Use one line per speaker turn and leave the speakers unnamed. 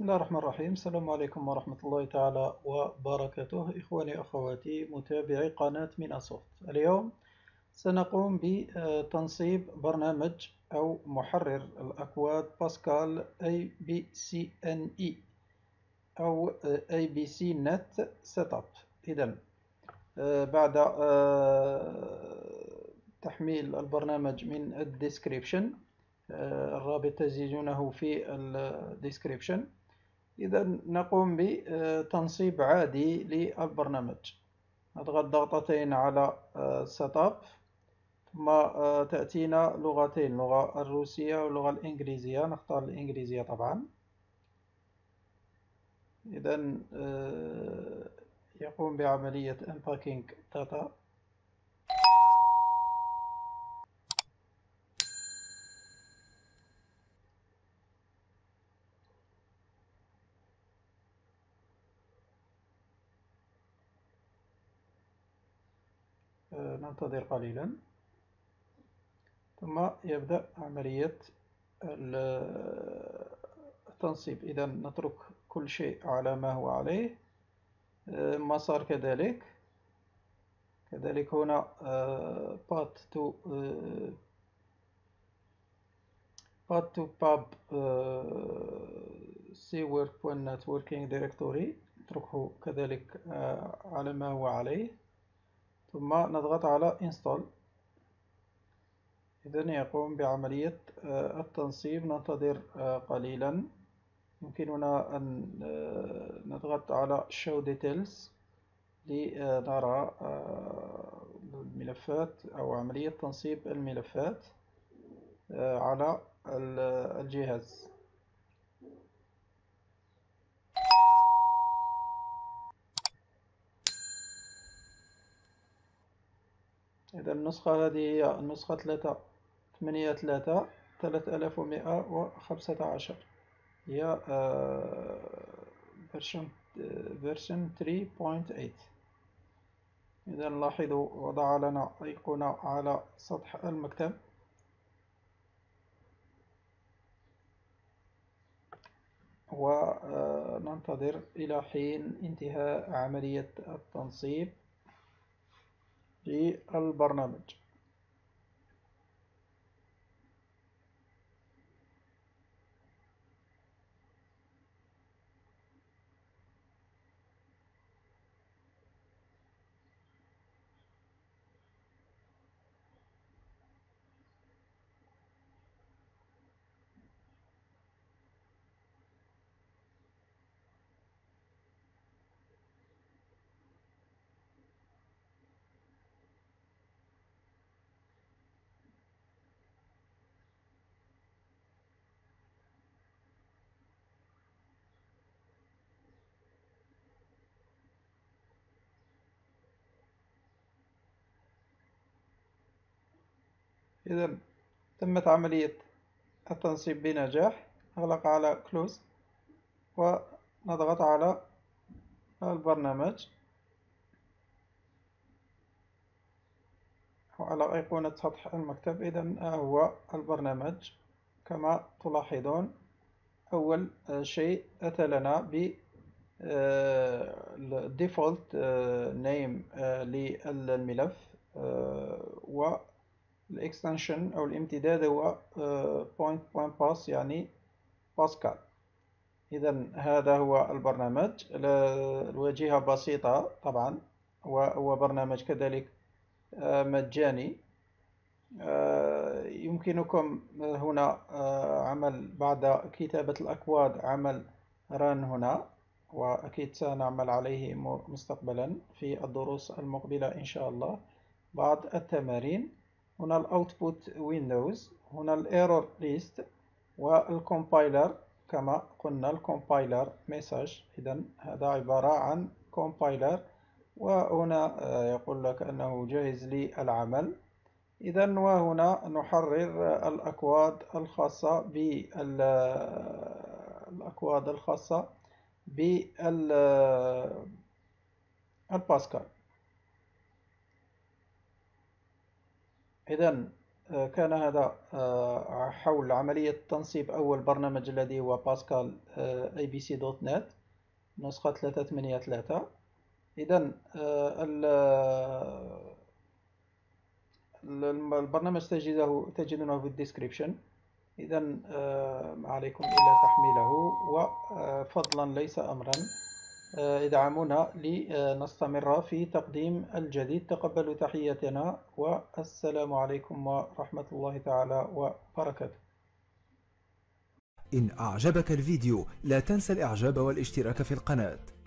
الله الرحمن الرحيم. السلام عليكم ورحمة الله تعالى وبركاته، إخواني أخواتي متابعي قناة ميناسوفت. اليوم سنقوم بتنصيب برنامج أو محرر الأكواد باسكال ABCNE أو ABC Net Setup. إذن بعد تحميل البرنامج من الديسكريبشن، الرابط تجدونه في الديسكريبشن. إذا نقوم بتنصيب عادي للبرنامج. نضغط ضغطتين على سيت اب، ثم تأتينا لغتين، اللغة الروسية واللغة الإنجليزية. نختار الإنجليزية طبعا. إذا يقوم بعملية unpacking data. ننتظر قليلا ثم يبدأ عملية التنصيب. إذا نترك كل شيء على ما هو عليه. مسار كذلك هنا path to pub cwork.net working directory نتركه كذلك على ما هو عليه، ثم نضغط على install. إذن يقوم بعملية التنصيب. ننتظر قليلا. يمكننا أن نضغط على show details لنرى الملفات أو عملية تنصيب الملفات على الجهاز. إذا النسخة هذه هي النسخة 3.8.3.3115، هي version 3.8. إذا لاحظوا وضع لنا أيقونة على سطح المكتب، وننتظر إلى حين انتهاء عملية التنصيب للبرنامج. إذا تمت عملية التنصيب بنجاح. نغلق على close ونضغط على البرنامج وعلى أيقونة سطح المكتب. إذا هو البرنامج كما تلاحظون. أول شيء أتى لنا ب default name للملف، والاكستنشن أو الامتداد هو .pass يعني باسكال. إذا هذا هو البرنامج. الواجهة بسيطة طبعا، وهو برنامج كذلك مجاني. يمكنكم هنا عمل بعد كتابة الأكواد عمل ران هنا، وأكيد سنعمل عليه مستقبلا في الدروس المقبلة إن شاء الله. بعض التمارين. هنا الأوتبوت ويندوز، هنا الإيرور ليست، والكومبايلر كما قلنا الكومبايلر مساج. إذا هذا عبارة عن كومبايلر، وهنا يقول لك أنه جاهز للعمل. إذا وهنا نحرر الأكواد الخاصة بالباسكال. إذا كان هذا حول عملية تنصيب أول برنامج الذي هو باسكال ABC.NET نسخة 3.8.3. إذن البرنامج تجدونه في الديسكريبشن. إذن ما عليكم إلا تحميله، وفضلا ليس أمرا ادعمونا لنستمر في تقديم الجديد. تقبلوا تحياتنا، والسلام عليكم ورحمة الله تعالى وبركاته.
إن أعجبك الفيديو لا تنسى الإعجاب والاشتراك في القناة.